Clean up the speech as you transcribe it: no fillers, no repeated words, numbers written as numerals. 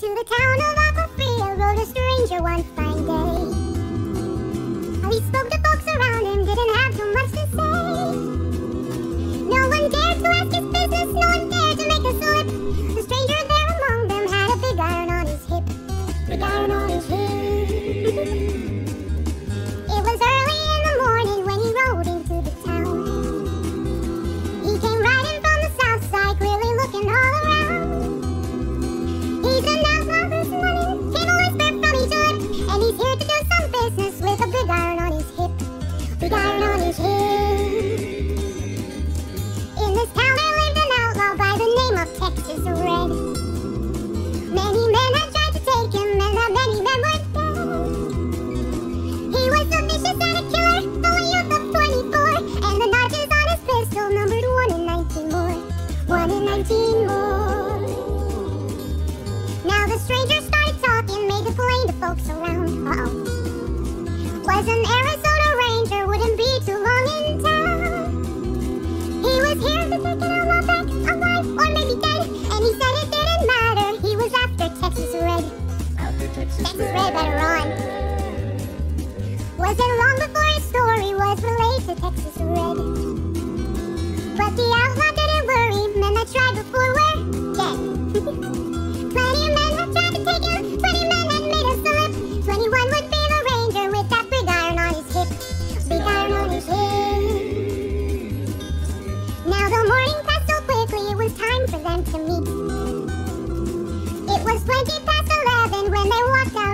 To the town of Aquafria rode a stranger one fine day. He spoke to folks around him, didn't have too much to say. No one dared to ask his business, no one dared to make a slip. The stranger there among them had a big iron on his hip. Big iron on his hip. It was early in the morning when he rode into the town. He came riding from the south side, clearly looking all around. He's an outlaw who's running, came a whisper from each lip, and he's here to do some business with a big iron on his hip. Big iron on his hip. In this town there lived an outlaw by the name of Texas Red. Many men had tried to take him, and many men were dead. He was a vicious and a killer, the youth of 24, and the notches on his pistol numbered 1 in 19 more. 1 in 19 more. Now the stranger started talking, made it plain to folks around. Was an Arizona Ranger, wouldn't be too long in town. He was here to take an outlaw back, alive or maybe dead, and he said it didn't matter, he was after Texas Red. Texas Red better run. Wasn't long before his story was relayed to Texas Red. But the outlaw didn't worry, men that tried before were dead. 20 men had tried to take him, 20 men had made a slip. 21 would be the ranger with that big iron on his hip. Big iron on his hip. Now the morning passed so quickly, it was time for them to meet. It was 20 past 11 when they walked out